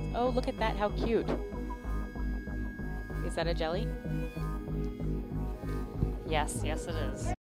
Oh, look at that, how cute. Is that a jelly? Yes, yes it is.